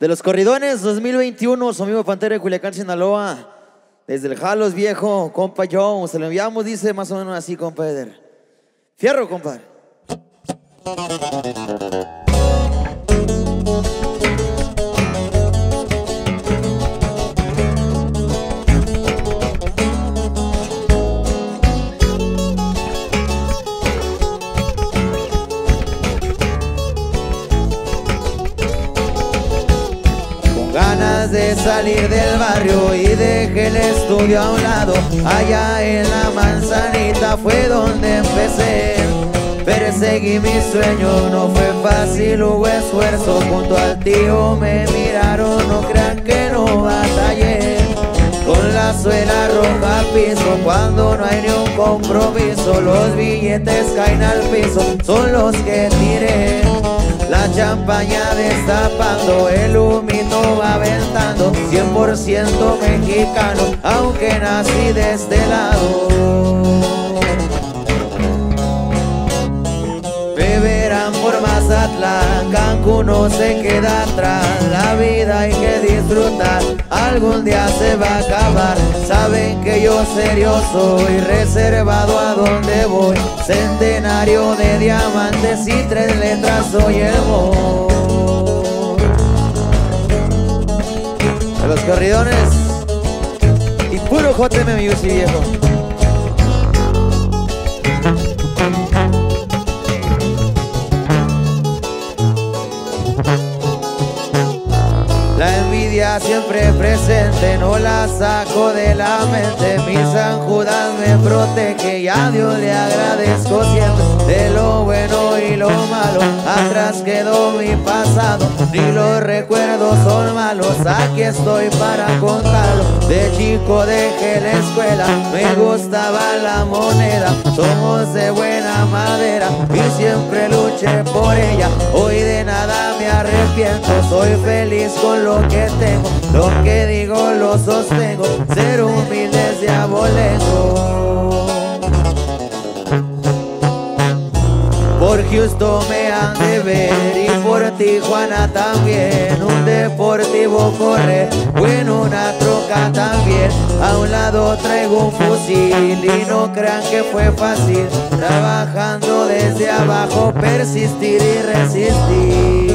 De los corridones 2021, su amigo Pantera de Culiacán, Sinaloa. Desde el Jalos viejo, compa Joe. Se lo enviamos, dice más o menos así, compa Eder. Fierro, compadre. Ganas de salir del barrio y dejé el estudio a un lado. Allá en la manzanita fue donde empecé. Perseguí mi sueño, no fue fácil, hubo esfuerzo. Junto al tío me miraron, no crean que no batallé. Con la suela roja al piso, cuando no hay ni un compromiso. Los billetes caen al piso, son los que tiré. La champaña destapando, el humito va aventando. 100% mexicano, aunque nací de este lado. Me verán por Mazatlán, Cancún no se queda atrás. La vida hay que disfrutar, algún día se va a acabar. Saben que yo serio soy, reservado a donde voy. Centenario de diamantes y 3 letras soy el boy. De los corridones y puro JM Music, viejo. La envidia siempre presente, no la saco de la mente. Mi San Judas me protege y a Dios le agradezco siempre. De lo bueno y lo malo, atrás quedó mi pasado. Ni los recuerdos son malos, aquí estoy para contarlo. De chico dejé la escuela, me gustaba la moneda. Somos de buena madera y siempre luché por ella. Hoy de nada me arrepiento, soy feliz con lo que tengo. Lo que digo lo sostengo, ser humilde es de abolengo. Por Houston me han de ver y por Tijuana también. Un deportivo corre o en una troca también. A un lado traigo un fusil y no crean que fue fácil. Trabajando desde abajo, persistir y resistir.